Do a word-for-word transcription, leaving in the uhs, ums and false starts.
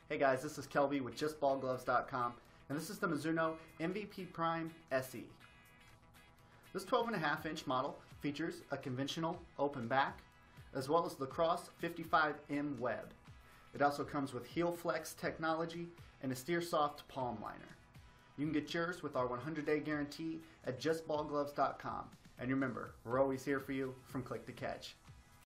Hey guys, this is Kelby with just ball gloves dot com, and this is the Mizuno M V P Prime S E. This twelve and a half inch model features a conventional open back, as well as lacrosse fifty-five M web. It also comes with heel flex technology and a steer soft palm liner. You can get yours with our one hundred day guarantee at just ball gloves dot com. And remember, we're always here for you from click to catch.